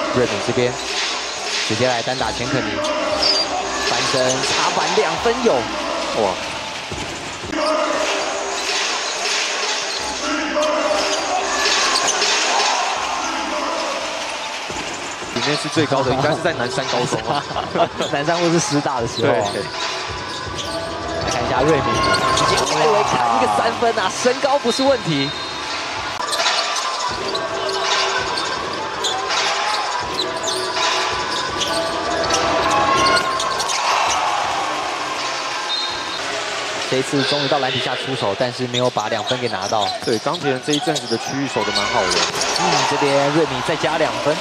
瑞敏这边直接来单打钱可尼，翻身插板2分有，哇！ 里面是最高的，应该是在南山高中啊， 南山或是师大的时候。 对。 来看一下瑞敏，直接外围砍一个3分啊，身高不是问题。 这一次终于到篮底下出手，但是没有把2分给拿到。 对，钢铁人这一阵子的区域守得蛮好的。 这边瑞敏再加2分，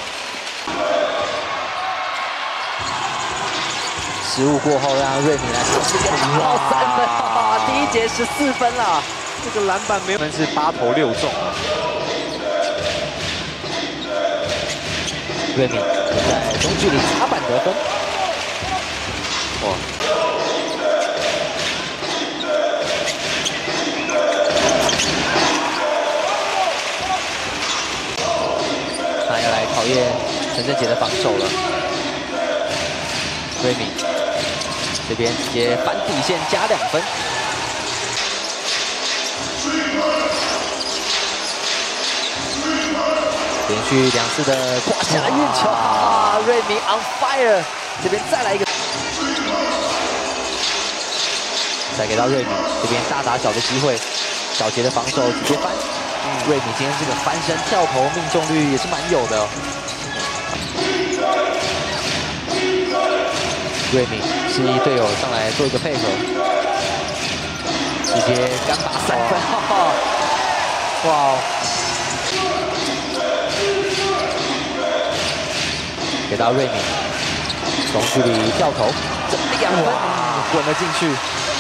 失误过后让瑞敏来直接拿到3分，第一节14分了。 这个篮板没有，是8投6中啊。 瑞敏在中距离插板得分，哇！ 那要来考验陈振杰的防守了。瑞敏这边直接反底线加2分，连续2次的胯下运球，瑞敏 on fire， 这边再来一个，再给到瑞敏这边大打小的机会，小杰的防守直接翻。 瑞敏今天这个翻身跳投命中率也是蛮有的哦。瑞敏示意队友上来做一个配合，直接干拔3分，哇！给到瑞敏，中距离跳投，这2分滚了进去。